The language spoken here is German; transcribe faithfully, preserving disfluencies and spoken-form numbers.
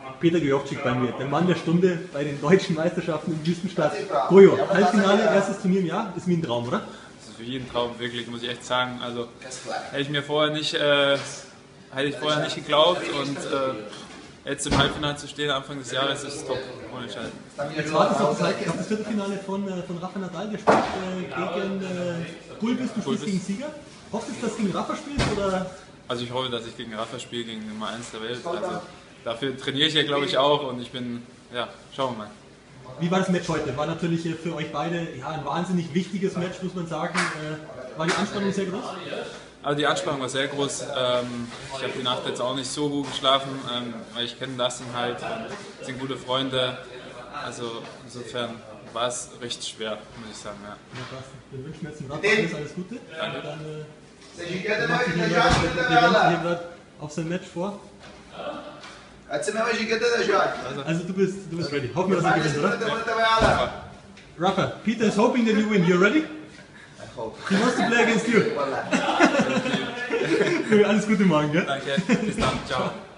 Peter Gojowczyk bei mir, der Mann der Stunde bei den deutschen Meisterschaften in Wüstenstadt. Gojo, Halbfinale, erstes Turnier im Jahr, ist wie ein Traum, oder? Das ist wie ein Traum, wirklich, muss ich echt sagen. Also hätte ich mir vorher nicht, äh, hätte ich vorher nicht geglaubt und äh, jetzt im Halbfinale zu stehen Anfang des Jahres ist top, ohne Scheiß. Jetzt wartest du auf das, auf das Viertelfinale von, äh, von Rafa Nadal, der spielt äh, gegen äh, Gulbis, du spielst gegen Sieger. Hoffst du, dass du gegen Rafa spielst oder? Also ich hoffe, dass ich gegen Rafa spiele, gegen Nummer eins der Welt. Also dafür trainiere ich ja, glaube ich, auch und ich bin, ja, schauen wir mal. Wie war das Match heute? War natürlich für euch beide ja, ein wahnsinnig wichtiges Match, muss man sagen. Äh, war die Anspannung sehr groß? Also die Anspannung war sehr groß. Ähm, ich habe die Nacht jetzt auch nicht so gut geschlafen, ähm, weil ich kenne Dustin halt und sind gute Freunde. Also insofern war es recht schwer, muss ich sagen. Ja. Ja, wir wünschen jetzt dem Rafa alles, alles Gute. Danke. Dann, äh, der macht sich hier gerade auf sein Match vor. Also du bist, du bist ready. Hoffen wir, dass er gewinnt, oder? Ja. Rafa, Peter is hoping that you win. You're ready? I hope. He wants to play against you. Alles Gute morgen, gell? Danke, bis dann, ciao.